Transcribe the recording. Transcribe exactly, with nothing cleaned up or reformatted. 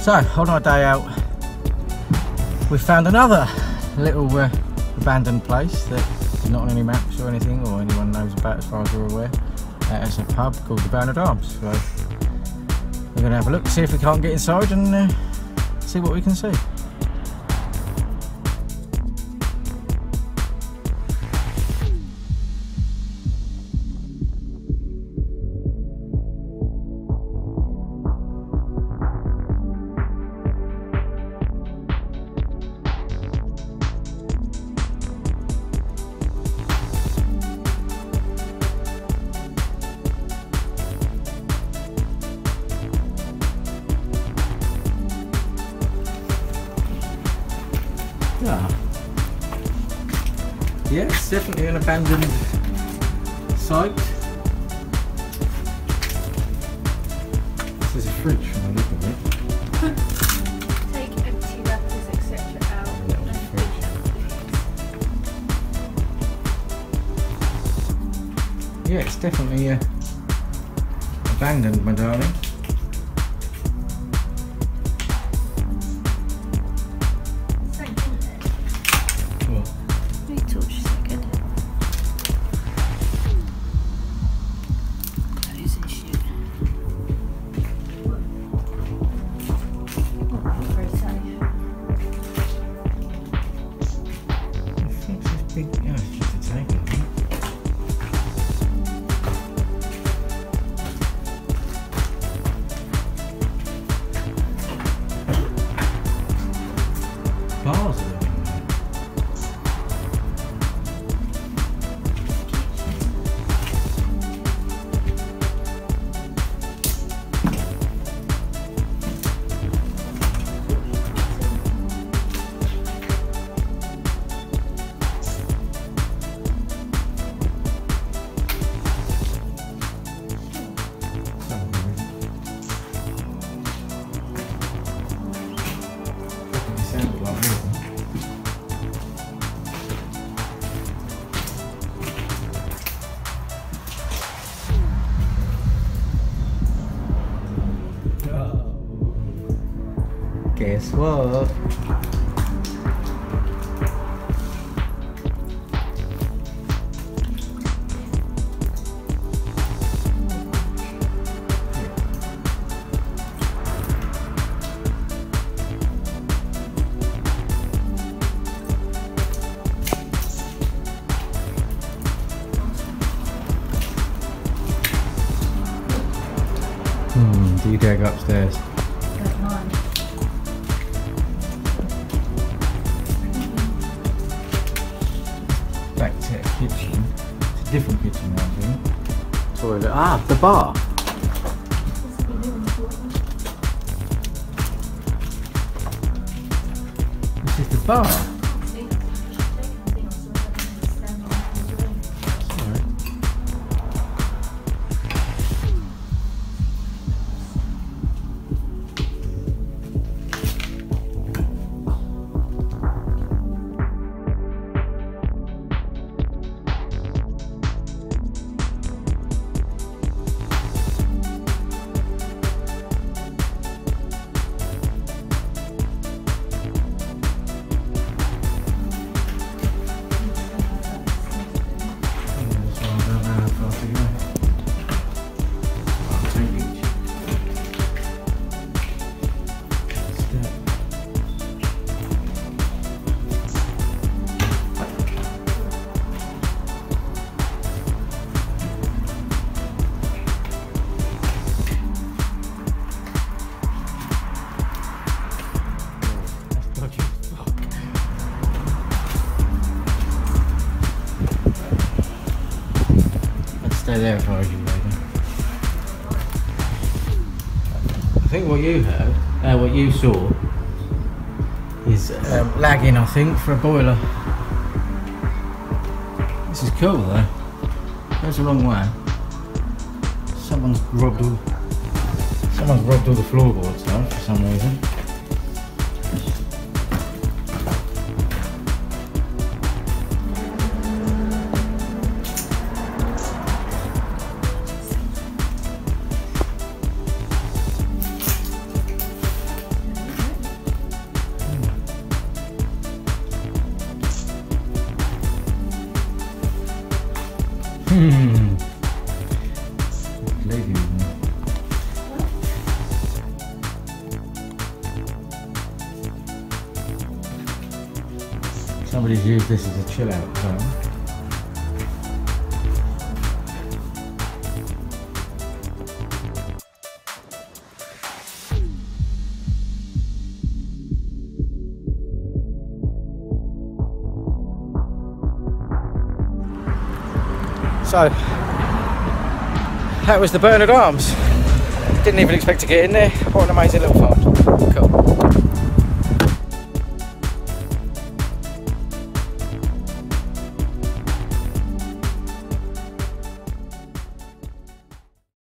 So on our day out, we found another little uh, abandoned place that's not on any maps or anything, or anyone knows about as far as we're aware. Uh, it's a pub called the Bernard Arms. So we're going to have a look, see if we can't get inside and uh, see what we can see. Yeah. Yeah, it's definitely an abandoned site. This is a fridge from the look of it. Take empty wrappers, et cetera out. That was a fridge. Yeah, it's definitely uh, abandoned, my darling. Big, yeah, it's just a table, I think. Bars are living there. Guess what? Hmm, do you dare go upstairs? Don't mind. Back to the kitchen. It's a different kitchen now, I think. Toilet. Ah, the bar. This is the bar. Stay there if I was you, Megan. I think what you heard, uh, what you saw, is um, lagging, I think, for a boiler. This is cool though. Goes a long way. Someone's robbed all. Someone's robbed all the floorboards though, for some reason. Hmm. Leave you with me. Somebody's used this as a chill out zone. So, that was the Bernard Arms. Didn't even expect to get in there. What an amazing little farm.